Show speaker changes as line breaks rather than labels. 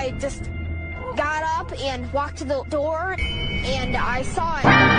I just got up and walked to the door, and I saw it.